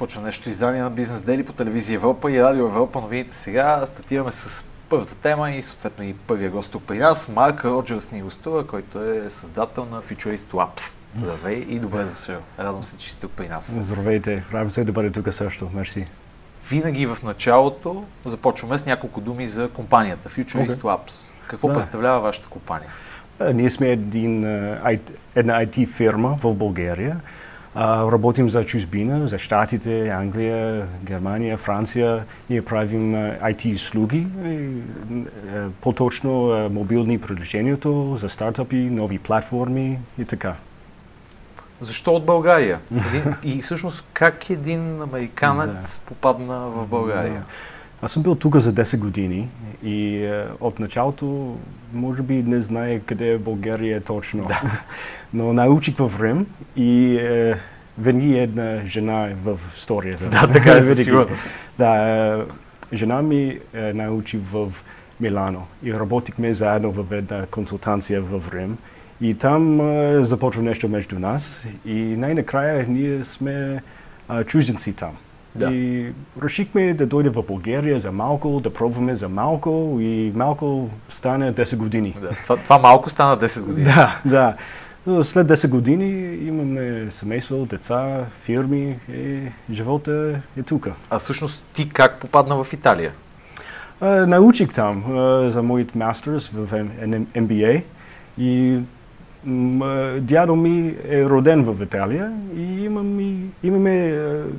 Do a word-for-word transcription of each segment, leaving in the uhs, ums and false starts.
Започва нещо издание на Бизнес Дели по телевизия Европа и Радио Европа. Новините сега. Стартираме с първата тема и съответно и първия гост тук при нас. Марк Роджерс ни гостува, който е създател на Futurist Labs. Здравей и добре дошъл. Радвам се, че сте тук при нас. Здравейте. Радвам се да бъде тук също. Мерси. Винаги в началото започваме с няколко думи за компанията Futurist okay. Labs. Какво да. представлява вашата компания? А, ние сме един, една ай ти фирма в България. А, работим за чужбина, за Щатите, Англия, Германия, Франция. Ние правим ай ти услуги, по-точно мобилни приложението за стартъпи, нови платформи и така. Защо от България? Един, и всъщност как един американец да. попадна в България? Да. Аз съм бил тук за десет години и е, от началото може би не знае къде е България точно. Да. Но научих в Рим и е, винаги една жена е в историята. Да, така е, със сигурност. Да, е, жена ми е, научи в Милано и работихме заедно в една консултация в Рим. И там е, започва нещо между нас и най-накрая ние сме е, чужденци там. Да. И решихме да дойде в България за малко, да пробваме за малко и малко стана десет години. Да, това, това малко стана десет години. Да, да. След десет години имаме семейство, деца, фирми и живота е тук. А всъщност ти как попадна в Италия? А, научих там а, за моят мастерс в ем би ей и м, дядо ми е роден в Италия и имаме, имаме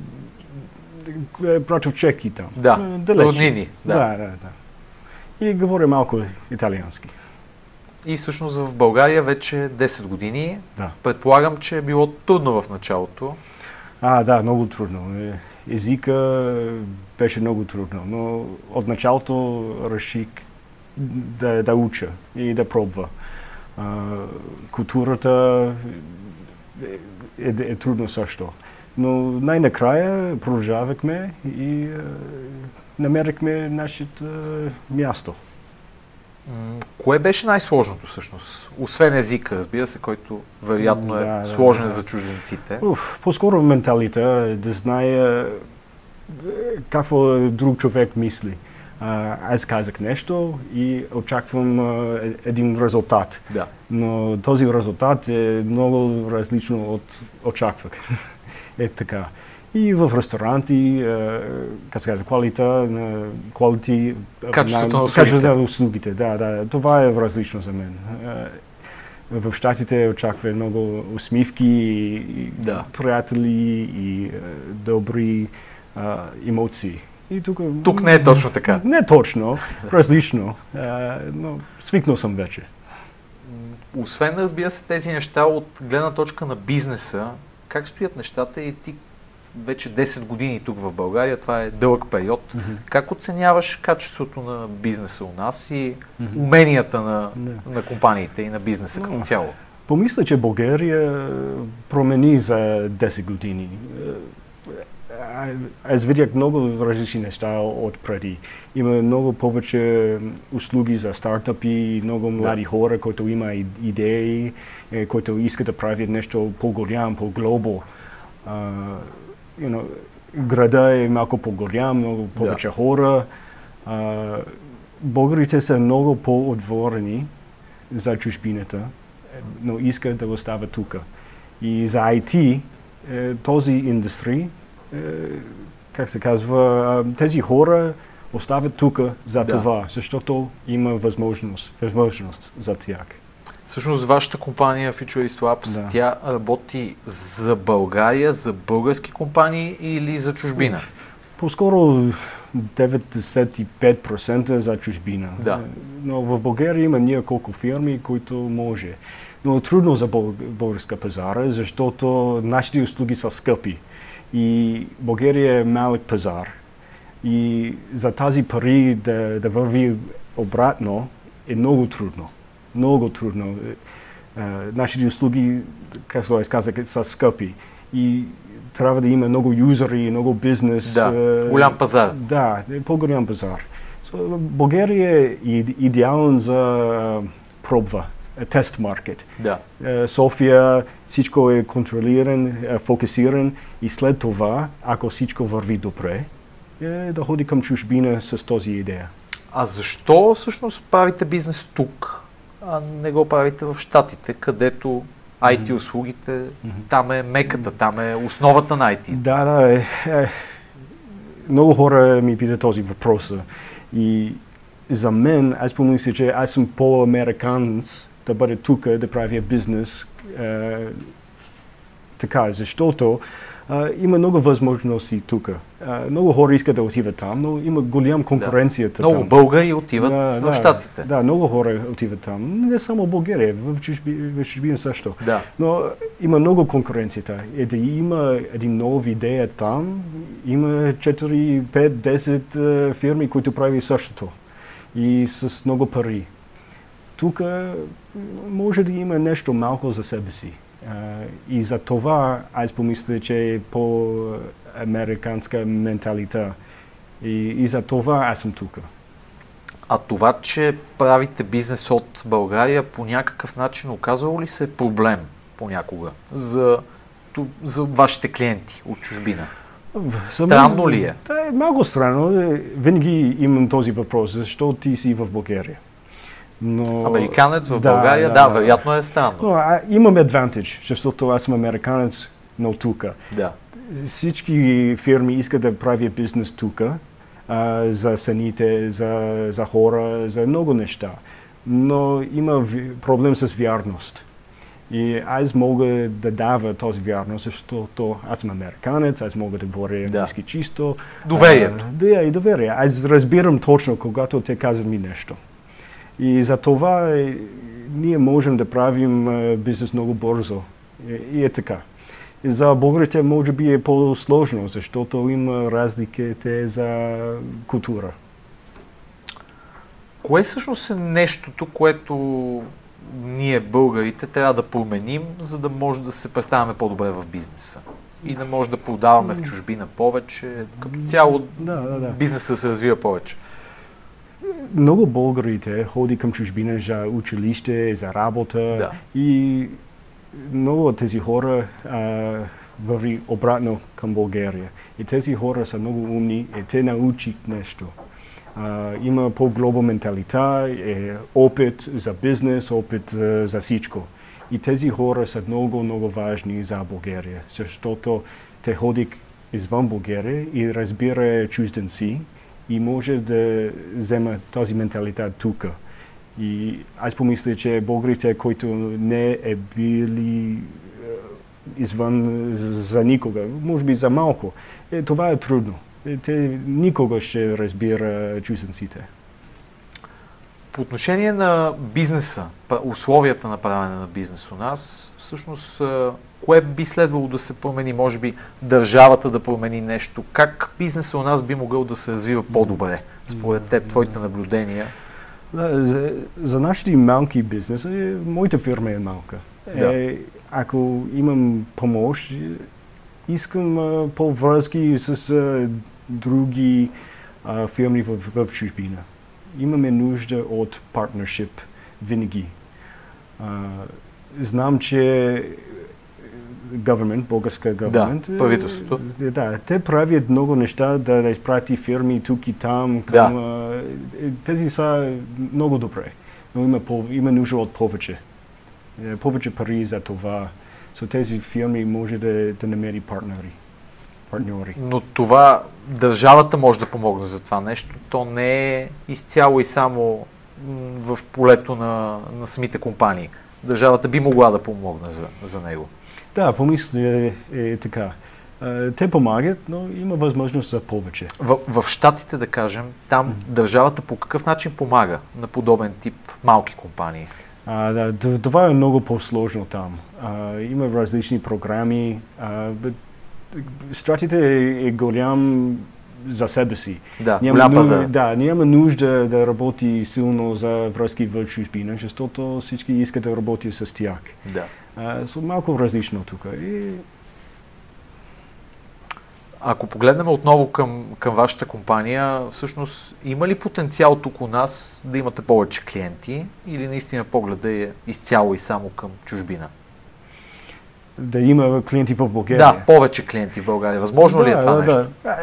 братовчеки там. Да, роднини. Да. Да, да, да. И говоря малко италиански. И всъщност в България вече десет години. Да. Предполагам, че е било трудно в началото. А, да, много трудно. Езика беше много трудно, но от началото реших да, да уча и да пробва. А, културата е, е, е трудно също. Но най-накрая продължавахме и е, намерихме нашето е, място. Кое беше най-сложното всъщност? Освен езика, разбира се, който вероятно е да, сложен да, да. за чужденците. Уф, по-скоро менталитета, да знае какво друг човек мисли. А, аз казах нещо и очаквам а, един резултат. Да. Но този резултат е много различно от очаквах. Е така. И в ресторанти, как се казва, квалита на квалити, качеството на, на услугите. Да, да, това е различно за мен. В Щатите очаква много усмивки, да. приятели и добри а, емоции. И тук, тук не е точно така. Не точно, различно, а, но свикнал съм вече. Освен, разбира се, тези неща от гледна точка на бизнеса, как стоят нещата и ти вече десет години тук в България, това е дълъг период. Mm-hmm. Как оценяваш качеството на бизнеса у нас и mm-hmm. уменията на, yeah. на компаниите и на бизнеса като no. цяло? Помисля, че България промени за десет години. Аз видях много различни неща от преди. Има много повече услуги за стартъпи, много млади yeah. хора, които има идеи, които искат да правят нещо по-голям, по-глобал. Uh, you know, града е малко по-голям, много повече да. хора. Uh, българите са много по-отворени за чужбината, но искат да остават тук. И за ай ти, този индустрия, как се казва, тези хора остават тук за да. това, защото има възможност, възможност за тях. Всъщност вашата компания Futurist Labs, да. тя работи за България, за български компании или за чужбина? По-скоро деветдесет и пет процента за чужбина. Да. Но в България има няколко фирми, които може. Но е трудно за българска пазара, защото нашите услуги са скъпи. И България е малък пазар. И за тази пари да, да върви обратно е много трудно. Много трудно. Uh, нашите услуги, както казах, са скъпи. И трябва да има много юзери, много бизнес. Да, uh, голям пазар. Да, по-голям пазар. So, България е идеален за uh, пробва тест маркет. Да. София всичко е контролиран, фокусиран и след това, ако всичко върви добре, е да ходи към чужбина с този идея. А защо всъщност правите бизнес тук, а не го правите в Щатите, където ай ти услугите, mm-hmm. там е меката, там е основата на ай ти? Да, да. Е, е, много хора ми питат този въпрос. И за мен, аз помисля, че аз съм по-американец да бъде тук, да правя бизнес. Е, така, защото Uh, има много възможности тук. Uh, много хора искат да отиват там, но има голям конкуренцията да. Много там. българи отиват да, в да, Щатите. Да, много хора отиват там. Не само в България, в чужбина, в чужбина също. Да. Но има много конкуренцията. И да има един нов идея там, има четири, пет, десет uh, фирми, които правят същото. И с много пари. Тук може да има нещо малко за себе си. Uh, и за това аз помисля, че е по-американска менталита. И, и за това аз съм тук. А това, че правите бизнес от България, по някакъв начин оказало ли се проблем понякога за, за вашите клиенти от чужбина? Странно ли е? Да, е малко странно. Винаги имам този въпрос. Защо ти си в България? Но, американец в да, България, да, да, да, вероятно е странно. Но а, имам адвантаж, защото аз съм американец, но тук. Да. Всички фирми искат да правят бизнес тук, за цените, за, за хора, за много неща. Но има ви, проблем с вярност. И аз мога да дава този вярност, защото аз съм американец, аз мога да говоря английски да. Чисто. Доверието. Да, и доверие. Аз разбирам точно, когато те казват ми нещо. И за това е, ние можем да правим е, бизнес много бързо. И, и е така. И за българите може би е по-сложно, защото има разликите за култура. Кое всъщност е нещото, което ние, българите, трябва да променим, за да може да се представяме по-добре в бизнеса? И да може да продаваме в чужбина повече, като цяло да, да, да. бизнесът се развива повече? Много българите ходи към чужбина за училище, за работа да. И много от тези хора а, върви обратно към България. И тези хора са много умни и те научат нещо. А, има по-глобал менталита, е, опит за бизнес, опит за, за всичко. И тези хора са много, много важни за България, защото те ходят извън България и разбира чужденци и може да взема този менталитет тук. И аз помисля, че българите, които не е били извън за никога, може би за малко, е, това е трудно. Е, те никога ще разбира чужденците. По отношение на бизнеса, условията на правене на бизнес у нас, всъщност, кое би следвало да се промени? Може би държавата да промени нещо? Как бизнесът у нас би могъл да се развива по-добре? Според теб, твоите наблюдения? Да, за, за нашите малки бизнеси, моята фирма е малка. Да. Е, ако имам помощ, искам а, по-връзки с а, други а, фирми в, в чужбина. Имаме нужда от партнершип винаги. А, знам, че government, българска government, да, правителството. Да, те правят много неща да, да изпрати фирми тук и там. Към, да. Тези са много добре, но има, има нужда от повече. Повече пари за това. So, тези фирми може да, да намери партнери. партньори. Но това държавата може да помогне за това нещо. То не е изцяло и само в полето на, на самите компании. Държавата би могла да помогне за, за него. Да, помисля е, е така. Те помагат, но има възможност за повече. В, в Щатите, да кажем, там mm-hmm. държавата по какъв начин помага на подобен тип малки компании? А, да, това е много по-сложно там. А, има различни програми. А, Щатите е, е голям за себе си. Да, няма голям пазар. Да, няма нужда да работи силно за връзки в чужбина, защото всички искат да работи с тях. Да. Uh, so малко различно тук. И... Ако погледнем отново към, към вашата компания, всъщност има ли потенциал тук у нас да имате повече клиенти или наистина погледа е изцяло и само към чужбина? Да има клиенти в България? Да, повече клиенти в България. Възможно да, ли е това да, нещо? Да.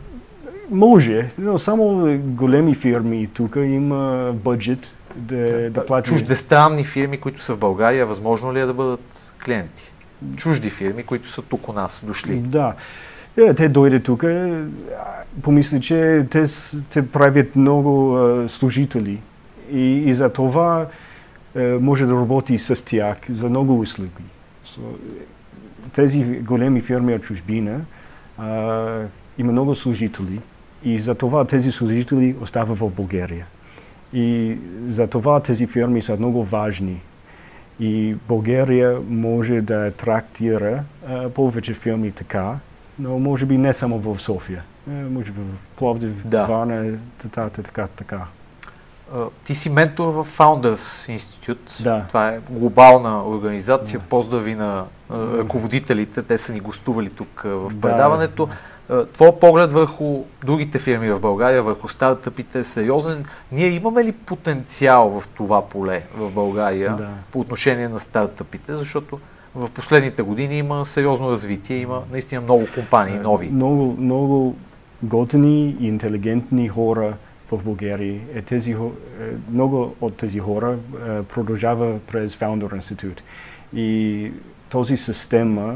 Може, но само големи фирми тук има бюджет да, да платят. Чуждестранни фирми, които са в България, възможно ли е да бъдат клиенти? Чужди фирми, които са тук у нас, дошли? Да. Yeah, те дойдат тук, помисля, че те, те правят много uh, служители и, и за това uh, може да работи с тях за много услуги. So, тези големи фирми от чужбина uh, има много служители и за това тези служители остават в България. И за това тези фирми са много важни. И България може да атрактира uh, повече фирми така, но може би не само в София. Може би в Пловдив, да. Варна, така, така, така. Ти си ментор в Founders Institute. Да. Това е глобална организация. Да. Поздрави на uh, ръководителите. Те са ни гостували тук uh, в да, предаването. Да. Uh, твой поглед върху другите фирми в България, върху стартъпите е сериозен. Ние имаме ли потенциал в това поле в България да. по отношение на стартъпите? Защото в последните години има сериозно развитие, има наистина много компании, нови. Много, много готини и интелигентни хора в България. Е, тези, много от тези хора е, продължава през Founder Institute. И този система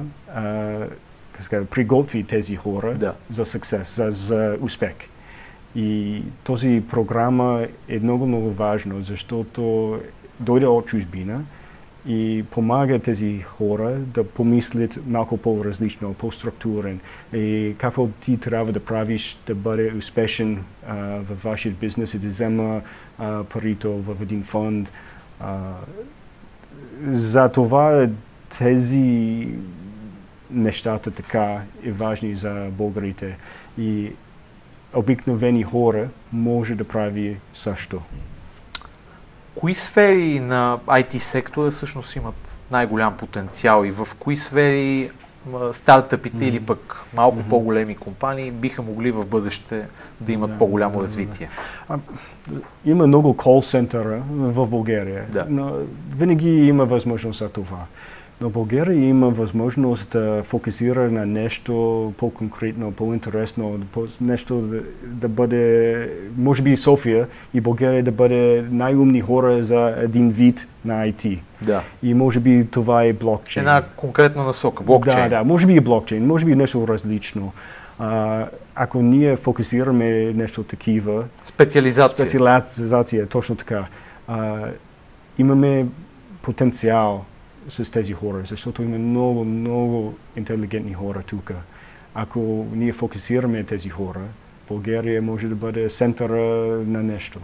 е, приготви тези хора да. за success, за, за успех. И този програма е много, много важно, защото дойде от чужбина и помага тези хора да помислят малко по-различно, по-структурен. И какво ти трябва да правиш да бъде успешен а, във вашия бизнес и да взема а, парито в един фонд. А, за това тези нещата така е важни за българите. И обикновени хора може да прави също. Кои сфери на ай ти сектора всъщност имат най-голям потенциал и в кои сфери стартъпите mm-hmm. или пък малко mm-hmm. по-големи компании биха могли в бъдеще да имат yeah, по-голямо yeah, развитие? Yeah. А, има много кол-центъра в България, да. но винаги има възможност за това. Но България има възможност да фокусира на нещо по-конкретно, по-интересно, нещо да, да бъде, може би София и България да бъде най-умни хора за един вид на ай ти. Да. И може би това е блокчейн. Една конкретна насока, блокчейн. Да, да, може би и блокчейн, може би нещо различно. А, ако ние фокусираме нещо такива... Специализация. Специализация, точно така. А, имаме потенциал с тези хора, защото има много, много интелигентни хора тук. Ако ние фокусираме тези хора, България може да бъде центъра на нещо.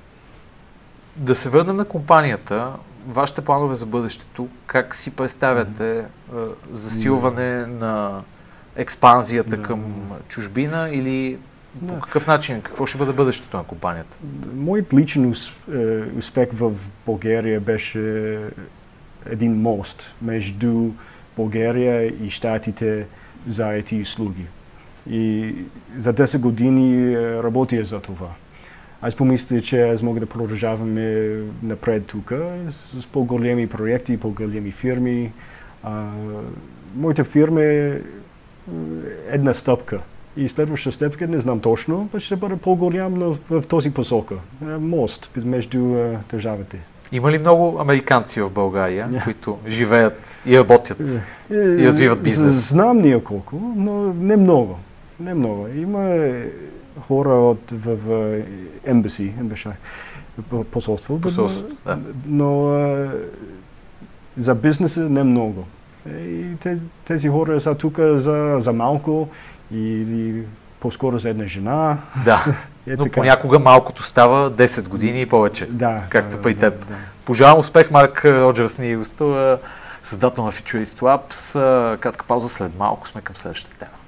Да се върнем на компанията. Вашите планове за бъдещето, как си представяте mm-hmm. засилване yeah. на експанзията yeah. към чужбина или yeah. по какъв начин, какво ще бъде бъдещето на компанията? Моят личен успех в България беше един мост между България и Щатите за ай ти услуги. И за десет години работя за това. Аз помисля, че аз мога да продължаваме напред тук с по-големи проекти, по-големи фирми. А, моята фирма е една стъпка. И следващата стъпка, не знам точно, ще бъде по-голям, но в, в този посока. Мост между uh, държавите. Има ли много американци в България, yeah. които живеят и работят yeah. и развиват бизнес? Знам няколко, но не много. Не много. Има хора от в, в embassy, embassy посолство, посолство но, да. но uh, за бизнеса не много. И тези, тези хора са тук за, за малко или по-скоро за една жена. Да, е, но така. Понякога малкото става десет години и повече, да, както при теб. Да, да. Пожелавам успех, Марк Роджерс ни е гостува, създател на Futurist Labs. Кратка пауза, след малко сме към следващата тема.